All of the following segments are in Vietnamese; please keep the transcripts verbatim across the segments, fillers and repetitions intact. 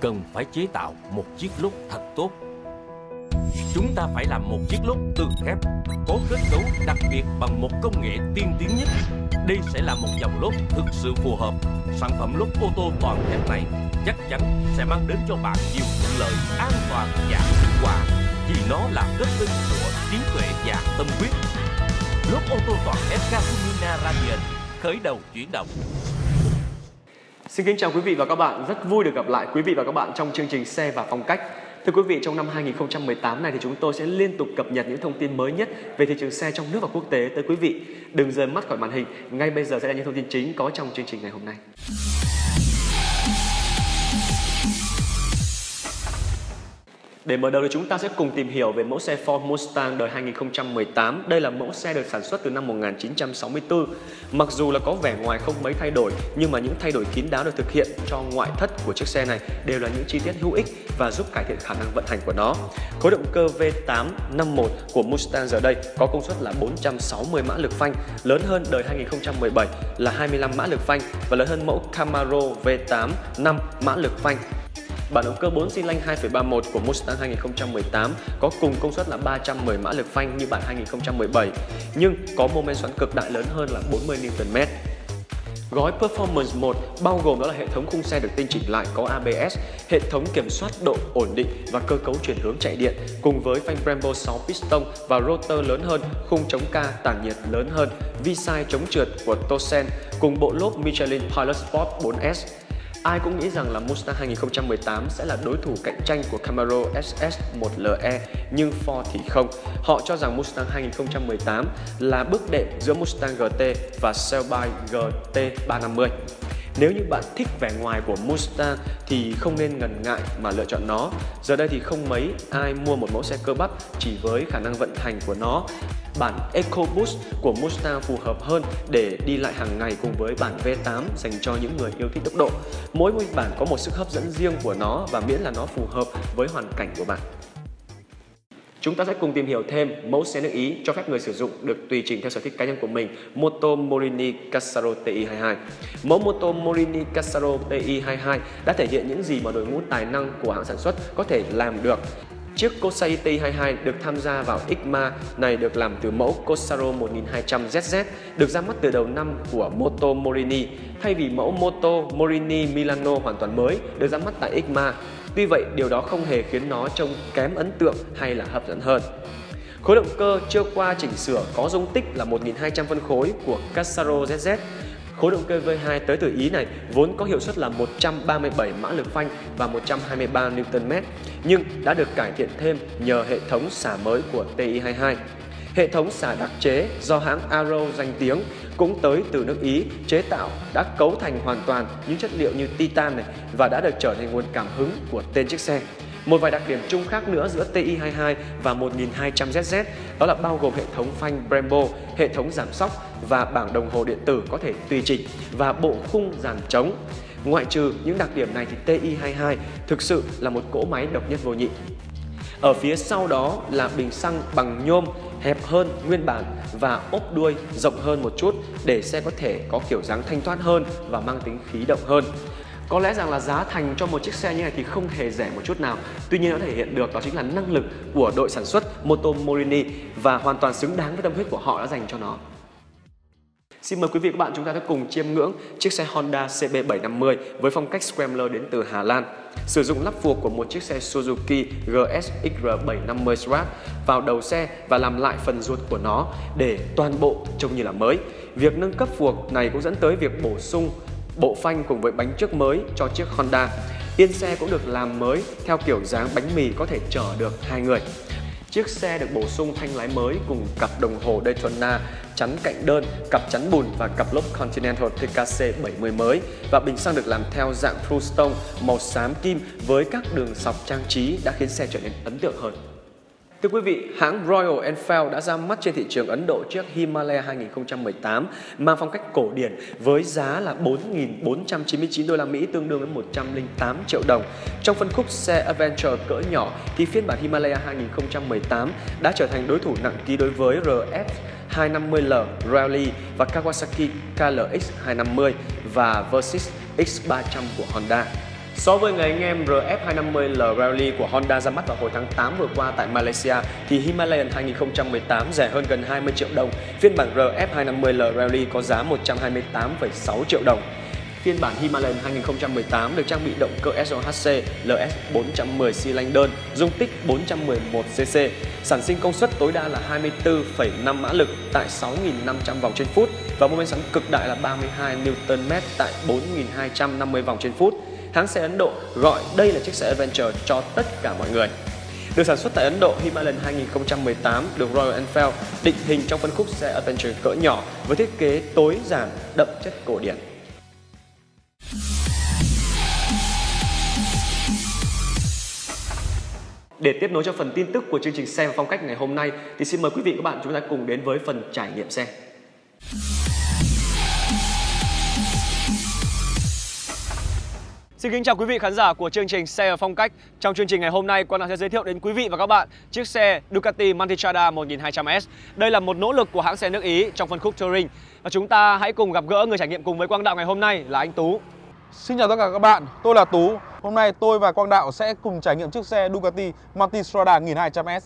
cần phải chế tạo một chiếc lốp thật tốt. Chúng ta phải làm một chiếc lốp từ thép, có kết cấu đặc biệt bằng một công nghệ tiên tiến nhất. Đây sẽ là một dòng lốp thực sự phù hợp. Sản phẩm lốp ô tô toàn thép này chắc chắn sẽ mang đến cho bạn nhiều thuận lợi, an toàn và hiệu quả, vì nó là kết tinh của trí tuệ và tâm huyết. Lốp ô tô toàn thép Casumina Radiant, khởi đầu chuyển động. Xin kính chào quý vị và các bạn, rất vui được gặp lại quý vị và các bạn trong chương trình Xe và Phong cách. Thưa quý vị, trong năm hai nghìn không trăm mười tám này thì chúng tôi sẽ liên tục cập nhật những thông tin mới nhất về thị trường xe trong nước và quốc tế tới quý vị. Đừng rời mắt khỏi màn hình, ngay bây giờ sẽ là những thông tin chính có trong chương trình ngày hôm nay. Để mở đầu thì chúng ta sẽ cùng tìm hiểu về mẫu xe Ford Mustang đời hai nghìn không trăm mười tám. Đây là mẫu xe được sản xuất từ năm một nghìn chín trăm sáu mươi tư. Mặc dù là có vẻ ngoài không mấy thay đổi, nhưng mà những thay đổi kín đáo được thực hiện cho ngoại thất của chiếc xe này đều là những chi tiết hữu ích và giúp cải thiện khả năng vận hành của nó. Khối động cơ V tám năm mốt của Mustang giờ đây có công suất là bốn trăm sáu mươi mã lực phanh, lớn hơn đời hai nghìn không trăm mười bảy là hai mươi lăm mã lực phanh và lớn hơn mẫu Camaro V tám năm mã lực phanh. Bản động cơ bốn xi lanh hai phẩy ba mốt của Mustang hai nghìn không trăm mười tám có cùng công suất là ba trăm mười mã lực phanh như bản hai nghìn không trăm mười bảy, nhưng có mô men xoắn cực đại lớn hơn là bốn mươi Newton mét. Gói Performance một bao gồm đó là hệ thống khung xe được tinh chỉnh lại có A B S, hệ thống kiểm soát độ ổn định và cơ cấu chuyển hướng chạy điện, cùng với phanh Brembo sáu piston và rotor lớn hơn, khung chống ca tản nhiệt lớn hơn, vi sai chống trượt của Tosen, cùng bộ lốp Michelin Pilot Sport bốn S. Ai cũng nghĩ rằng là Mustang hai nghìn không trăm mười tám sẽ là đối thủ cạnh tranh của Camaro S S một L E, nhưng Ford thì không. Họ cho rằng Mustang hai nghìn không trăm mười tám là bước đệm giữa Mustang G T và Shelby G T ba năm mươi. Nếu như bạn thích vẻ ngoài của Mustang thì không nên ngần ngại mà lựa chọn nó. Giờ đây thì không mấy ai mua một mẫu xe cơ bắp chỉ với khả năng vận hành của nó. Bản EcoBoost của Mustang phù hợp hơn để đi lại hàng ngày cùng với bản V tám dành cho những người yêu thích tốc độ. Mỗi một bản có một sức hấp dẫn riêng của nó và miễn là nó phù hợp với hoàn cảnh của bạn. Chúng ta sẽ cùng tìm hiểu thêm mẫu xe nước Ý cho phép người sử dụng được tùy chỉnh theo sở thích cá nhân của mình, Moto Morini Cassaro T I hai mươi hai. Mẫu Moto Morini Cassaro T I hai mươi hai đã thể hiện những gì mà đội ngũ tài năng của hãng sản xuất có thể làm được. Chiếc Corsa T I hai mươi hai được tham gia vào ích em a này được làm từ mẫu Corsaro một nghìn hai trăm Z Z, được ra mắt từ đầu năm của Moto Morini, thay vì mẫu Moto Morini Milano hoàn toàn mới được ra mắt tại ích em a. Tuy vậy, điều đó không hề khiến nó trông kém ấn tượng hay là hấp dẫn hơn. Khối động cơ chưa qua chỉnh sửa có dung tích là một nghìn hai trăm phân khối của Cassaro Z Z. Khối động cơ V hai tới từ Ý này vốn có hiệu suất là một trăm ba mươi bảy mã lực phanh và một trăm hai mươi ba Newton mét, nhưng đã được cải thiện thêm nhờ hệ thống xả mới của T I hai mươi hai. Hệ thống xả đặc chế do hãng Arrow danh tiếng cũng tới từ nước Ý chế tạo đã cấu thành hoàn toàn những chất liệu như titan này và đã được trở thành nguồn cảm hứng của tên chiếc xe. Một vài đặc điểm chung khác nữa giữa T I hai mươi hai và một nghìn hai trăm Z Z đó là bao gồm hệ thống phanh Brembo, hệ thống giảm xóc và bảng đồng hồ điện tử có thể tùy chỉnh và bộ khung dàn trống. Ngoại trừ những đặc điểm này thì T I hai mươi hai thực sự là một cỗ máy độc nhất vô nhị. Ở phía sau đó là bình xăng bằng nhôm hẹp hơn nguyên bản và ốp đuôi rộng hơn một chút để xe có thể có kiểu dáng thanh thoát hơn và mang tính khí động hơn. Có lẽ rằng là giá thành cho một chiếc xe như này thì không hề rẻ một chút nào. Tuy nhiên nó thể hiện được đó chính là năng lực của đội sản xuất Moto Morini và hoàn toàn xứng đáng với tâm huyết của họ đã dành cho nó. Xin mời quý vị và các bạn chúng ta sẽ cùng chiêm ngưỡng chiếc xe Honda C B bảy năm mươi với phong cách Scrambler đến từ Hà Lan. Sử dụng lắp phuộc của một chiếc xe Suzuki G S X R bảy năm mươi Strat vào đầu xe và làm lại phần ruột của nó để toàn bộ trông như là mới. Việc nâng cấp phuộc này cũng dẫn tới việc bổ sung bộ phanh cùng với bánh trước mới cho chiếc Honda. Yên xe cũng được làm mới theo kiểu dáng bánh mì có thể chở được hai người. Chiếc xe được bổ sung thanh lái mới cùng cặp đồng hồ Daytona, chắn cạnh đơn, cặp chắn bùn và cặp lốp Continental T K C bảy mươi mới, và bình xăng được làm theo dạng Bluestone màu xám kim với các đường sọc trang trí đã khiến xe trở nên ấn tượng hơn. Thưa quý vị, hãng Royal Enfield đã ra mắt trên thị trường Ấn Độ chiếc Himalaya hai nghìn không trăm mười tám mang phong cách cổ điển với giá là bốn nghìn bốn trăm chín mươi chín đô la Mỹ, tương đương với một trăm lẻ tám triệu đồng. Trong phân khúc xe Adventure cỡ nhỏ thì phiên bản Himalaya hai nghìn không trăm mười tám đã trở thành đối thủ nặng ký đối với R F hai năm mươi L Rally và Kawasaki K L X hai năm mươi và Versys X ba trăm của Honda. So với người anh em R F hai năm mươi L Rally của Honda ra mắt vào hồi tháng tám vừa qua tại Malaysia thì Himalayan hai không một tám rẻ hơn gần hai mươi triệu đồng. Phiên bản R F hai năm mươi L Rally có giá một trăm hai mươi tám phẩy sáu triệu đồng. Phiên bản Himalayan hai không một tám được trang bị động cơ S O H C L S bốn trăm mười xi lanh đơn, dung tích bốn trăm mười một xê xê, sản sinh công suất tối đa là hai mươi tư phẩy năm mã lực tại sáu nghìn năm trăm vòng trên phút và mô men xoắn cực đại là ba mươi hai Newton mét tại bốn nghìn hai trăm năm mươi vòng trên phút. Hãng xe Ấn Độ gọi đây là chiếc xe Adventure cho tất cả mọi người. Được sản xuất tại Ấn Độ, Himalayan hai không một tám được Royal Enfield định hình trong phân khúc xe Adventure cỡ nhỏ với thiết kế tối giản, đậm chất cổ điển. Để tiếp nối cho phần tin tức của chương trình Xe và Phong cách ngày hôm nay thì xin mời quý vị và các bạn chúng ta cùng đến với phần trải nghiệm xe. Xin kính chào quý vị khán giả của chương trình Xe và Phong cách. Trong chương trình ngày hôm nay, Quang Đạo sẽ giới thiệu đến quý vị và các bạn chiếc xe Ducati Multistrada một nghìn hai trăm S. Đây là một nỗ lực của hãng xe nước Ý trong phân khúc Touring. Và chúng ta hãy cùng gặp gỡ người trải nghiệm cùng với Quang Đạo ngày hôm nay là anh Tú. Xin chào tất cả các bạn, tôi là Tú. Hôm nay tôi và Quang Đạo sẽ cùng trải nghiệm chiếc xe Ducati Multistrada một nghìn hai trăm S.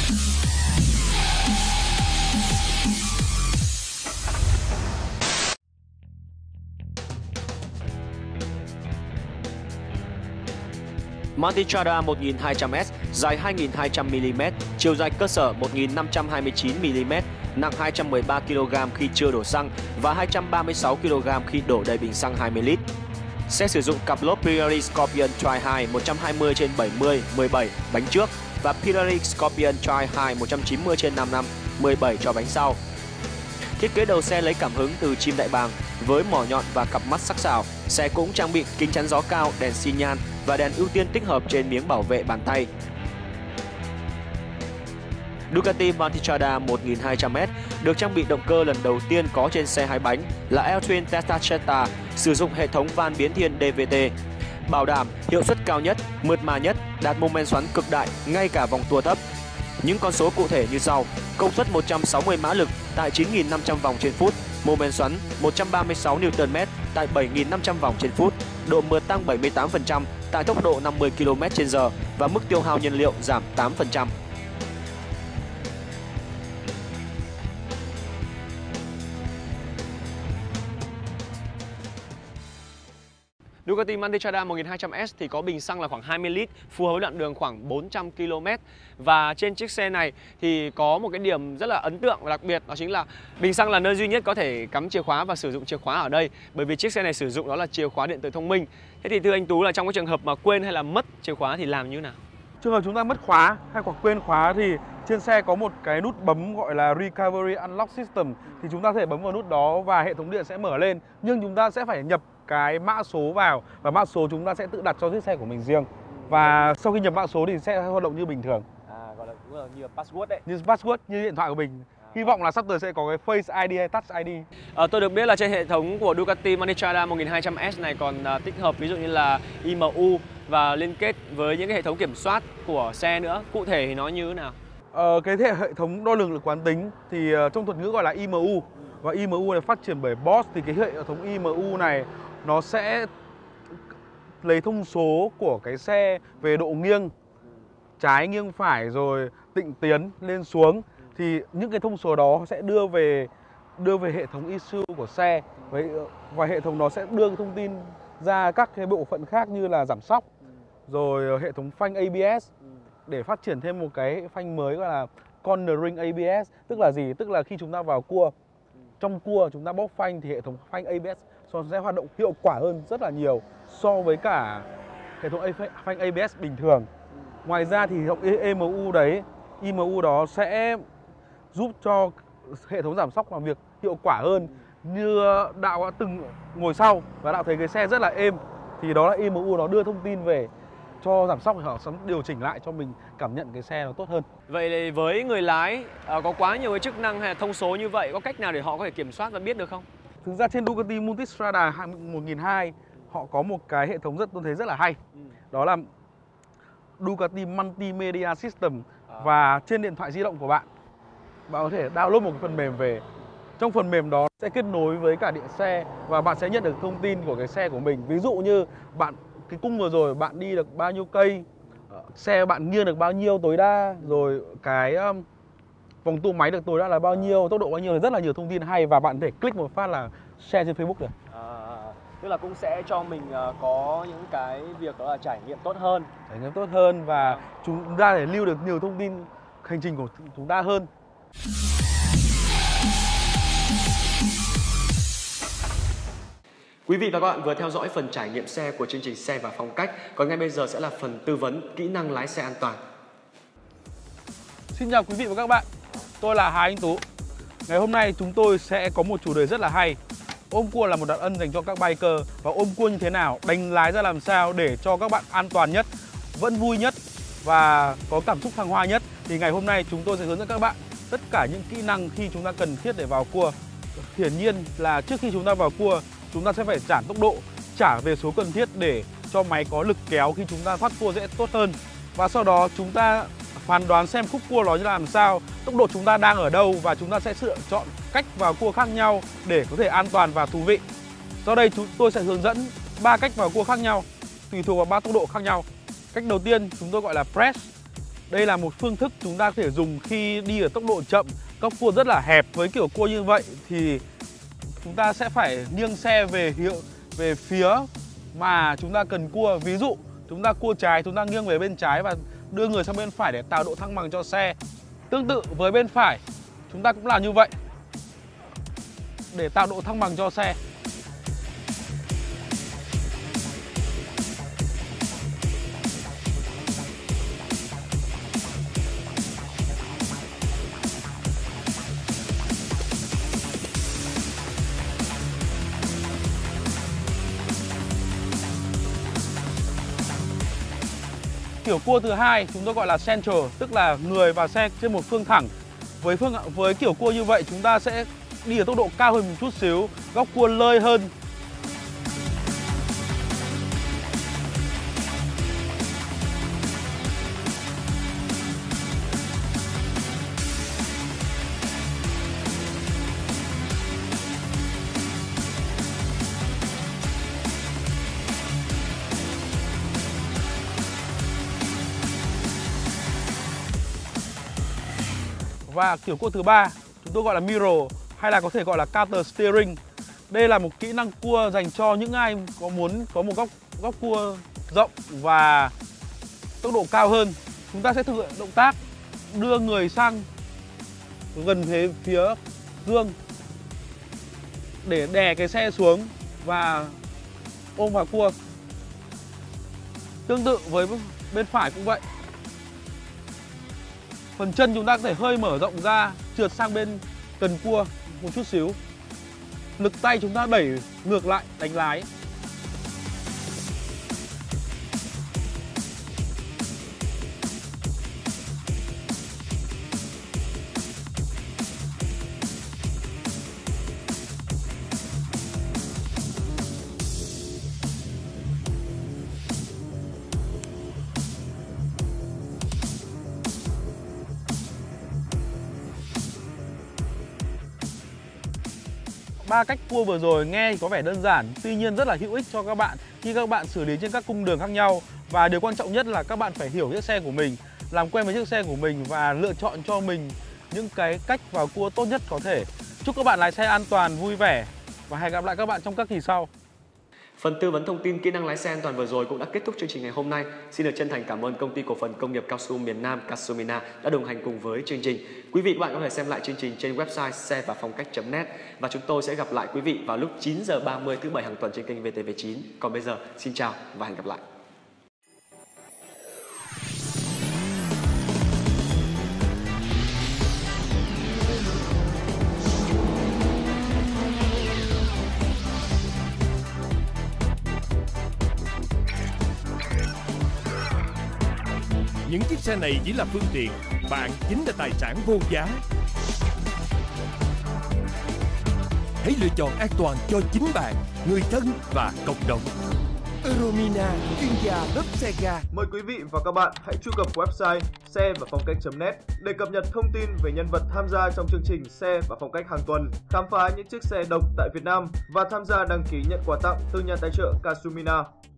Multistrada một nghìn hai trăm S dài hai nghìn hai trăm mi li mét, chiều dài cơ sở một nghìn năm trăm hai mươi chín mi li mét, nặng hai trăm mười ba ki lô gam khi chưa đổ xăng và hai trăm ba mươi sáu ki lô gam khi đổ đầy bình xăng hai mươi lít. Xe sử dụng cặp lốp Pirelli Scorpion Tri hai một trăm hai mươi trên bảy mươi mười bảy bánh trước và Pirelli Scorpion Tri hai một trăm chín mươi trên năm mươi lăm mười bảy cho bánh sau. Thiết kế đầu xe lấy cảm hứng từ chim đại bàng với mỏ nhọn và cặp mắt sắc sảo. Xe cũng trang bị kính chắn gió cao, đèn xi nhan và đèn ưu tiên tích hợp trên miếng bảo vệ bàn tay. Ducati Multistrada một nghìn hai trăm S được trang bị động cơ lần đầu tiên có trên xe hai bánh là L-Twin Testacetta, sử dụng hệ thống van biến thiên D V T, bảo đảm hiệu suất cao nhất, mượt mà nhất, đạt mô men xoắn cực đại ngay cả vòng tua thấp. Những con số cụ thể như sau: công suất một trăm sáu mươi mã lực tại chín nghìn năm trăm vòng trên phút, mô men xoắn một trăm ba mươi sáu Newton mét tại bảy nghìn năm trăm vòng trên phút, độ mượt tăng bảy mươi tám phần trăm tại tốc độ năm mươi ki lô mét trên giờ và mức tiêu hao nhiên liệu giảm tám phần trăm. Ducati Multistrada một nghìn hai trăm S thì có bình xăng là khoảng hai mươi lít, phù hợp với đoạn đường khoảng bốn trăm ki lô mét. Và trên chiếc xe này thì có một cái điểm rất là ấn tượng và đặc biệt, đó chính là bình xăng là nơi duy nhất có thể cắm chìa khóa và sử dụng chìa khóa ở đây. Bởi vì chiếc xe này sử dụng đó là chìa khóa điện tử thông minh. Thế thì thưa anh Tú, là trong cái trường hợp mà quên hay là mất chìa khóa thì làm như thế nào? Trường hợp chúng ta mất khóa hay hoặc quên khóa thì trên xe có một cái nút bấm gọi là Recovery Unlock System, thì chúng ta có thể bấm vào nút đó và hệ thống điện sẽ mở lên. Nhưng chúng ta sẽ phải nhập cái mã số vào và mã số chúng ta sẽ tự đặt cho chiếc xe của mình riêng. Và sau khi nhập mã số thì sẽ hoạt động như bình thường. À, gọi là, cũng là như password đấy. Như password, như điện thoại của mình. Hy vọng là sắp tới sẽ có cái Face i đê hay Touch i đê. À, tôi được biết là trên hệ thống của Ducati Multistrada một nghìn hai trăm S này còn uh, tích hợp ví dụ như là I M U và liên kết với những cái hệ thống kiểm soát của xe nữa. Cụ thể thì nó như thế nào? Ờ, cái hệ hệ thống đo lường lực quán tính thì uh, trong thuật ngữ gọi là I M U. Và I M U này phát triển bởi Bosch, thì cái hệ thống I M U này nó sẽ lấy thông số của cái xe về độ nghiêng, trái nghiêng phải rồi tịnh tiến lên xuống, thì những cái thông số đó sẽ đưa về đưa về hệ thống e xê u của xe, và hệ thống đó sẽ đưa cái thông tin ra các cái bộ phận khác như là giảm xóc, rồi hệ thống phanh A B S để phát triển thêm một cái phanh mới gọi là Cornering A B S. Tức là gì? Tức là khi chúng ta vào cua, trong cua chúng ta bóp phanh thì hệ thống phanh A B S sẽ hoạt động hiệu quả hơn rất là nhiều so với cả hệ thống phanh A B S bình thường. Ngoài ra thì hệ thống E M U đấy, I M U đó sẽ giúp cho hệ thống giảm xóc làm việc hiệu quả hơn. Như Đạo đã từng ngồi sau và Đạo thấy cái xe rất là êm, thì đó là I M U nó đưa thông tin về cho giảm xóc, họ sẽ điều chỉnh lại cho mình cảm nhận cái xe nó tốt hơn. Vậy với người lái có quá nhiều cái chức năng hay là thông số như vậy, có cách nào để họ có thể kiểm soát và biết được không? Thực ra trên Ducati Multistrada một nghìn hai trăm họ có một cái hệ thống rất tôi thấy rất là hay. Ừ. Đó là Ducati Multimedia System. À. Và trên điện thoại di động của bạn, bạn có thể download một cái phần mềm về. Trong phần mềm đó sẽ kết nối với cả điện xe và bạn sẽ nhận được thông tin của cái xe của mình. Ví dụ như bạn cái cung vừa rồi bạn đi được bao nhiêu cây, xe bạn nghiêng được bao nhiêu tối đa, rồi cái um, vòng tua máy được tối đa là bao nhiêu, tốc độ bao nhiêu, rất là nhiều thông tin hay và bạn có thể click một phát là share trên Facebook được. À, tức là cũng sẽ cho mình uh, có những cái việc đó là trải nghiệm tốt hơn. Trải nghiệm tốt hơn và chúng ta để lưu được nhiều thông tin hành trình của chúng ta hơn. Quý vị và các bạn vừa theo dõi phần trải nghiệm xe của chương trình Xe và Phong cách. Còn ngay bây giờ sẽ là phần tư vấn kỹ năng lái xe an toàn. Xin chào quý vị và các bạn, tôi là Hà Anh Tú. Ngày hôm nay chúng tôi sẽ có một chủ đề rất là hay. Ôm cua là một đặc ân dành cho các biker. Và ôm cua như thế nào, đánh lái ra làm sao để cho các bạn an toàn nhất, vẫn vui nhất và có cảm xúc thăng hoa nhất. Thì ngày hôm nay chúng tôi sẽ hướng dẫn các bạn tất cả những kỹ năng khi chúng ta cần thiết để vào cua. Hiển nhiên là trước khi chúng ta vào cua, chúng ta sẽ phải giảm tốc độ, trả về số cần thiết để cho máy có lực kéo khi chúng ta thoát cua sẽ tốt hơn. Và sau đó chúng ta phán đoán xem khúc cua nó như làm sao, tốc độ chúng ta đang ở đâu và chúng ta sẽ lựa chọn cách vào cua khác nhau để có thể an toàn và thú vị. Sau đây chúng tôi sẽ hướng dẫn ba cách vào cua khác nhau, tùy thuộc vào ba tốc độ khác nhau. Cách đầu tiên chúng tôi gọi là press. Đây là một phương thức chúng ta có thể dùng khi đi ở tốc độ chậm, góc cua rất là hẹp. Với kiểu cua như vậy thì chúng ta sẽ phải nghiêng xe về hiệu về phía mà chúng ta cần cua. Ví dụ chúng ta cua trái, chúng ta nghiêng về bên trái và đưa người sang bên phải để tạo độ thăng bằng cho xe. Tương tự với bên phải, chúng ta cũng làm như vậy để tạo độ thăng bằng cho xe. Kiểu cua thứ hai chúng tôi gọi là central, tức là người và xe trên một phương thẳng. Với phương với kiểu cua như vậy chúng ta sẽ đi ở tốc độ cao hơn một chút xíu, góc cua lơi hơn. Và kiểu cua thứ ba chúng tôi gọi là mirror hay là có thể gọi là counter steering. Đây là một kỹ năng cua dành cho những ai có muốn có một góc góc cua rộng và tốc độ cao hơn. Chúng ta sẽ thực hiện động tác đưa người sang gần phía phía gương để đè cái xe xuống và ôm vào cua. Tương tự với bên phải cũng vậy. Phần chân chúng ta có thể hơi mở rộng ra, trượt sang bên cần cua một chút xíu. Lực tay chúng ta đẩy ngược lại đánh lái. Ba cách cua vừa rồi nghe thì có vẻ đơn giản, tuy nhiên rất là hữu ích cho các bạn khi các bạn xử lý trên các cung đường khác nhau. Và điều quan trọng nhất là các bạn phải hiểu chiếc xe của mình, làm quen với chiếc xe của mình và lựa chọn cho mình những cái cách vào cua tốt nhất có thể. Chúc các bạn lái xe an toàn, vui vẻ và hẹn gặp lại các bạn trong các kỳ sau. Phần tư vấn thông tin kỹ năng lái xe an toàn vừa rồi cũng đã kết thúc chương trình ngày hôm nay. Xin được chân thành cảm ơn công ty cổ phần công nghiệp cao su miền Nam Casumina đã đồng hành cùng với chương trình. Quý vị và bạn có thể xem lại chương trình trên website xe và phong cách chấm net và chúng tôi sẽ gặp lại quý vị vào lúc chín giờ ba mươi thứ bảy hàng tuần trên kênh vê tê vê chín. Còn bây giờ xin chào và hẹn gặp lại. Những chiếc xe này chỉ là phương tiện, bạn chính là tài sản vô giá. Hãy lựa chọn an toàn cho chính bạn, người thân và cộng đồng. Euromina, chuyên gia lốp xe ga. Mời quý vị và các bạn hãy truy cập website xe và phong cách chấm net để cập nhật thông tin về nhân vật tham gia trong chương trình Xe và Phong cách hàng tuần, khám phá những chiếc xe độc tại Việt Nam và tham gia đăng ký nhận quà tặng từ nhà tài trợ Casumina.